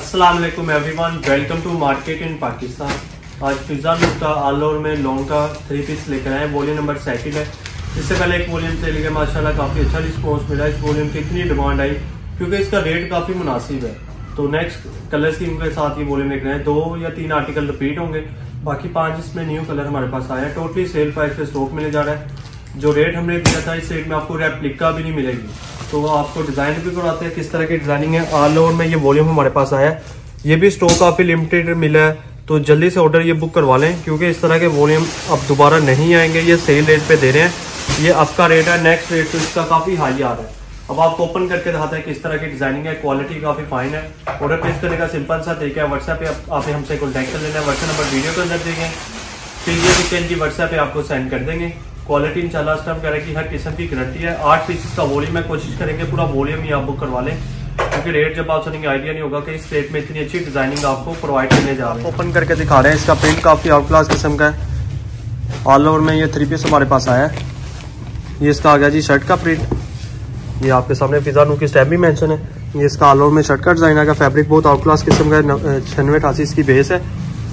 अस्सलाम वालेकुम everyone, welcome to market in Pakistan. आज फिजा लुक का ऑल ओवर में लॉन्ग का 3 पीस लेकर आए। वॉल्यूम नंबर 2 है। इससे पहले एक वॉल्यूम से लेकर माशाल्लाह काफ़ी अच्छा रिस्पॉन्स मिला। इस वॉल्यूम की इतनी डिमांड आई क्योंकि इसका रेट काफ़ी मुनासिब है। तो नेक्स्ट कलर स्कीम के साथ ये वॉल्यूम लेकर आए। 2 या 3 आर्टिकल रिपीट होंगे, बाकी 5 इसमें न्यू कलर हमारे पास आया है। टोटली सेल प्राइस पे स्टॉक मिले जा रहा है। जो रेट हमने दिया था इस रेट में आपको रेप्लिका भी नहीं मिलेगी। तो आपको डिजाइन भी करवाते हैं किस तरह की डिजाइनिंग है। ऑल ओवर में ये वॉल्यूम हमारे पास आया है। ये भी स्टॉक काफी लिमिटेड मिला है, तो जल्दी से ऑर्डर ये बुक करवा लें क्योंकि इस तरह के वॉल्यूम अब दोबारा नहीं आएंगे। ये सेल रेट पे दे रहे हैं। ये आपका रेट है, नेक्स्ट रेट तो इसका काफी हाई आ रहा है। अब आपको ओपन करके दिखाते हैं किस तरह की डिजाइनिंग है। क्वालिटी काफी फाइन है। ऑर्डर प्लेस करने का सिंपल सा तरीका है। व्हाट्सएप पे आपने हमसे कॉन्टैक्ट कर लेना है। व्हाट्सएप नंबर वीडियो के अंदर देंगे, फिर ये डिटेल की व्हाट्सएप पे आपको सेंड कर देंगे। क्वालिटी इंशाल्लाह स्टफ करें की हर किस्म की गारंटी है। 8 पीसेस का वॉल्यूम है। कोशिश करेंगे पूरा वॉल्यूम ही आप बुक करवा लें क्योंकि रेट जब आप सुनेंगे आइडिया नहीं होगा कि इस रेट में इतनी अच्छी डिजाइनिंग आपको प्रोवाइड करने जा रहे हैं। ओपन करके दिखा रहे हैं। इसका प्रिंट काफी आउट क्लास किस्म का है। ऑल ओवर में ये 3 पीस हमारे पास आया है। ये इसका आ गया जी शर्ट का प्रिंट। ये आपके सामने फिजा नू की स्टैम्प भी मेंशन है। ये इसका ऑल ओवर में शर्ट का डिजाइन आएगा। फैब्रिक बहुत आउट क्लास किस्म का है। 96-88 इसकी बेस है।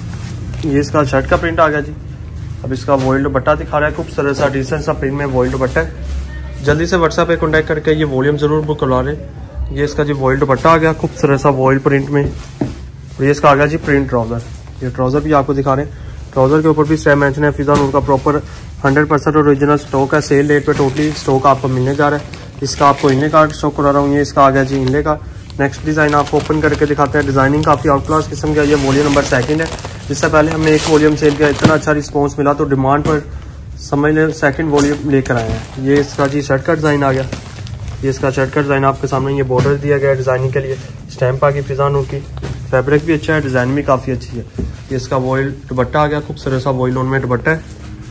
ये इसका शर्ट का प्रिंट आ गया जी। अब इसका वॉइल दुपट्टा दिखा रहा है। खूबसूरत सा डिसेंट सा प्रिंट में वॉइल दुपट्टा है। जल्दी से व्हाट्सएप पे कॉन्टैक्ट करके ये वॉल्यूम जरूर बुक करवा लें। ये इसका जी वॉइल दुपट्टा आ गया खूबसूरत सा वॉइल प्रिंट में। ये इसका आ गया जी प्रिंट ट्राउजर। ये ट्राउजर भी आपको दिखा रहे हैं। ट्राउजर के ऊपर भी स्टैम्प मेंशन है। फिजा नूर का प्रॉपर 100% ओरिजिनल स्टॉक है। सेल रेट पे टोटली स्टॉक आपको मिलने जा रहा है। इसका आपको इनले कार्ड शो करा रहा हूँ। ये इसका आ गया जी इनले का। नेक्स्ट डिजाइन आपको ओपन करके दिखाते हैं। डिजाइनिंग काफी आउट क्लास किस्म का। ये वॉल्यूम नंबर 2 है। इससे पहले हमने एक वॉल्यूम सेल किया, इतना अच्छा रिस्पॉन्स मिला तो डिमांड पर समझ लें सेकंड वॉल्यूम लेकर आए हैं। ये इसका जी शर्ट का डिजाइन आ गया। ये इसका शर्ट का डिजाइन आपके सामने ये बॉर्डर दिया गया है डिजाइनिंग के लिए। स्टैम्प आ गई फिजा नूर की। फैब्रिक भी अच्छा है, डिजाइन भी काफी अच्छी है। ये इसका वॉइल दुपट्टा आ गया खूबसूरत सा वॉइल लोन में दुपट्टा है।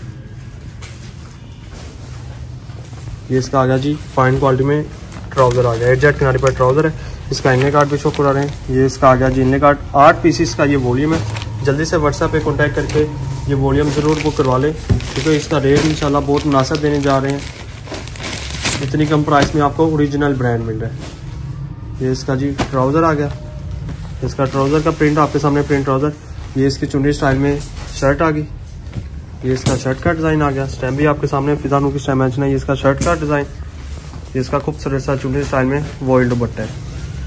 ये इसका आ गया जी फाइन क्वालिटी में ट्राउजर आ गया। एडजस्ट किनारे पर ट्राउजर है। इसका इनले कार्ड भी शो करा रहे हैं। ये इसका आ गया जी इनले कार्ड। 8 पीसीस का ये वॉल्यूम है। जल्दी से व्हाट्सएप पे कांटेक्ट करके ये वॉल्यूम ज़रूर बुक करवा लें क्योंकि इसका रेट इंशाल्लाह बहुत मुनासिब देने जा रहे हैं। इतनी कम प्राइस में आपको ओरिजिनल ब्रांड मिल रहा है। ये इसका जी ट्राउज़र आ गया। इसका ट्राउज़र का प्रिंट आपके सामने प्रिंट ट्राउज़र। ये इसकी चुन्नी स्टाइल में शर्ट आ गई। ये इसका शर्ट का डिज़ाइन आ गया। स्टैम्प भी आपके सामने फिजा नूर की स्टैम्प मेंशन है। ये इसका शर्ट का डिज़ाइन। ये इसका खूबसूरत सा चुन्नी स्टाइल में वॉइल दुपट्टा है।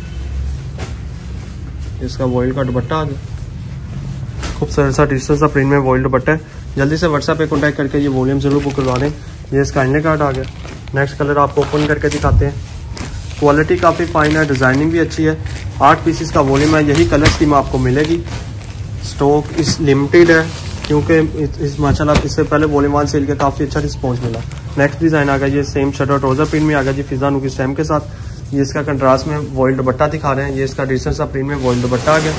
इसका वॉइल का दुपट्टा आ गया खूबसूरत सा डिजिटल सा प्रिंट में वॉइल दुपट्टा है। जल्दी से व्हाट्सएप पे कांटेक्ट करके ये वॉल्यूम जरूर बुक करवा दें। ये इसका इनले कार्ड आ गया। नेक्स्ट कलर आपको ओपन करके दिखाते हैं। क्वालिटी काफ़ी फाइन है, डिज़ाइनिंग भी अच्छी है। 8 पीसेस का वॉल्यूम है। यही कलर स्कीम आपको मिलेगी। स्टॉक इस लिमिटेड है क्योंकि इस माशाल्लाह इससे पहले वॉल्यूम 1 सेल के काफ़ी अच्छा रिस्पॉन्स मिला। नेक्स्ट डिज़ाइन आ गया। ये सेम शर्ट और ट्राउजर प्रिंट में आ गया जी फिजा नूर की स्टैम्प के साथ। ये इसका कंट्रास्ट में वॉइल दुपट्टा दिखा रहे हैं। ये इसका डिसेंट सा प्रिंट में वॉइल दुपट्टा आ गया।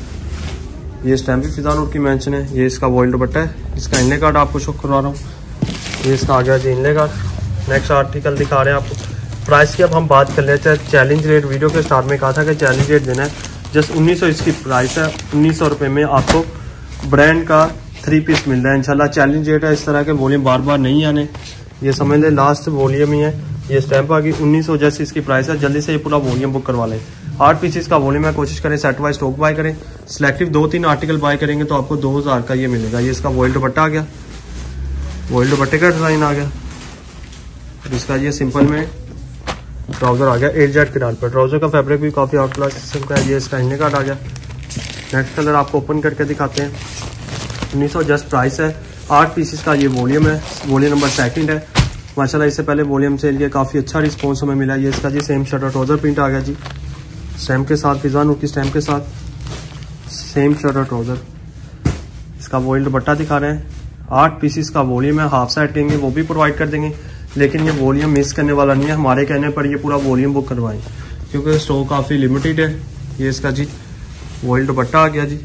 ये स्टैम्प भी फिजा नूर की मेंशन है। ये इसका वॉइल दुपट्टा है। इसका इनले कार्ड आपको शो करवा रहा हूँ। ये इसका आ गया जी इनले कार्ड। नेक्स्ट आर्टिकल दिखा रहे हैं आपको। प्राइस की अब हम बात कर लेते हैं। चैलेंज रेट वीडियो के स्टार्ट में कहा था कि चैलेंज रेट देना है। जस्ट 1900 इसकी प्राइस है। 1900 रुपये में आपको ब्रांड का 3 पीस मिल रहा है। इंशाल्लाह चैलेंज रेट है। इस तरह के वॉल्यूम बार बार नहीं आने। ये समझ लें लास्ट वॉल्यूम ही है। ये स्टैम्प आ गई 1900 जस्ट इसकी प्राइस है। जल्दी से ये पूरा वॉल्यूम बुक करवा लें। 8 पीसेस का वॉल्यूम है। कोशिश करें सेट वाइज स्टॉक बाय करें। सिलेक्टिव 2-3 आर्टिकल बाय करेंगे तो आपको 2000 का ये मिलेगा। ये इसका वॉइल दुपट्टा आ गया। वॉइल दुपट्टे का डिजाइन आ गया। इसका ये सिंपल में ट्राउजर आ गया। 8 जेट किनार पर ट्राउजर का फैब्रिक भी काफी आउट क्लास किस्म का है। ये इसका इनले कार्ड आ गया। नेक्स्ट कलर आपको ओपन करके दिखाते हैं। 1900 जस्ट प्राइस है। 8 पीसेस का ये वॉल्यूम है। वॉल्यूम नंबर 2 है। माशाल्लाह इससे पहले वॉल्यूम से लिए काफ़ी अच्छा रिस्पॉन्स हमें मिला। ये इसका जी सेम शर्ट और ट्राउजर प्रिंट आ गया जी स्टैम्प के साथ। फिजा नूर की स्टैम्प के साथ सेम शर्ट और ट्राउजर। इसका वॉइल दुपट्टा दिखा रहे हैं। 8 पीसेस का वॉल्यूम है। हाफ साइड लेंगे वो भी प्रोवाइड कर देंगे, लेकिन ये वॉल्यूम मिस करने वाला नहीं है। हमारे कहने पर ये पूरा वॉल्यूम बुक करवाएं क्योंकि स्टॉक काफ़ी लिमिटेड है। ये इसका जी वॉइल दुपट्टा आ गया जी।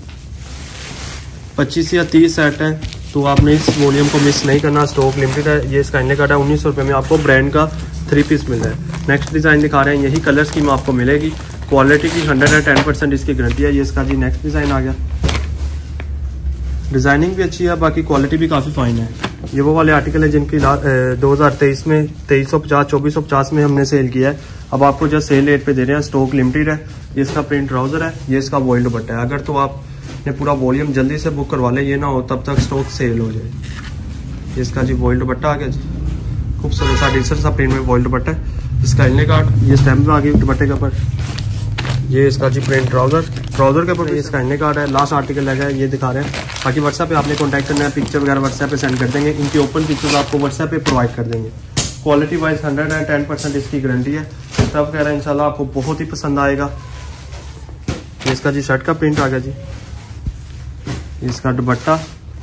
25 या 30 सेट है तो आपने इस वॉल्यूम को मिस नहीं करना। स्टॉक लिमिटेड है। ये इसका इनले कार्ड है। 1900 रुपये में आपको ब्रांड का 3 पीस मिल रहा है। नेक्स्ट डिज़ाइन दिखा रहे हैं। यही कलर स्कीम आपको मिलेगी। क्वालिटी की 110% इसकी गारंटी है। ये इसका जी नेक्स्ट डिज़ाइन आ गया। डिज़ाइनिंग भी अच्छी है, बाकी क्वालिटी भी काफ़ी फाइन है। ये वो वाले आर्टिकल है जिनकी 2023 में 2350 2450 में हमने सेल किया है। अब आपको जो सेल रेट पे दे रहे हैं, स्टॉक लिमिटेड है। ये इसका प्रिंट ट्राउजर है, ये इसका वॉइल दुपट्टा है। अगर तो आपने पूरा वॉल्यूम जल्दी से बुक करवा ले, ये ना हो तब तक स्टॉक सेल हो जाए। ये इसका जी वॉइल दुपट्टा आ गया जी, खूबसूरत सा डिजिटल सा प्रिंट में वॉइल दुपट्टा है। इसका इनले कार्ड, ये स्टैम्प में आ गई दुपट्टे के ऊपर। ये इसका जी प्रिंट ट्राउजर के ऊपर इसका इनले कार्ड है। लास्ट आर्टिकल लगा है, ये दिखा रहे हैं। बाकी व्हाट्सएप पे आपने कॉन्टैक्ट करना है, पिक्चर वगैरह व्हाट्सएप पे सेंड कर देंगे। इनकी ओपन पिक्चर्स आपको व्हाट्सएप पे प्रोवाइड कर देंगे। क्वालिटी वाइज 100 है, 10% इसकी गारंटी है। सब कह रहे हैं इंशाल्लाह आपको बहुत ही पसंद आएगा। ये इसका जी शर्ट का प्रिंट आ गया जी, इसका दुपट्टा,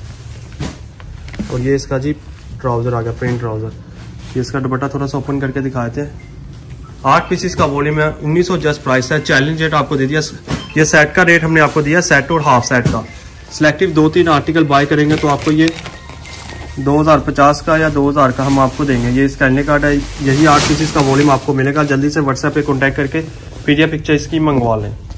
और ये इसका जी ट्राउजर आ गया, प्रिंट ट्राउजर। ये इसका दुपट्टा थोड़ा सा ओपन करके दिखाए थे। 8 पीसीस का वॉल्यूम है, 1900 जस्ट प्राइस है। चैलेंज रेट आपको दे दिया। ये सेट का रेट हमने आपको दिया, सेट और हाफ सेट का। सिलेक्टिव 2-3 आर्टिकल बाय करेंगे तो आपको ये 2050 का या 2000 का हम आपको देंगे। ये इसका एनए कार्ड है, यही 8 पीसीस का वॉल्यूम आपको मिलेगा। जल्दी से व्हाट्सएप पे कॉन्टैक्ट करके PDF पिक्चर इसकी मंगवा लें।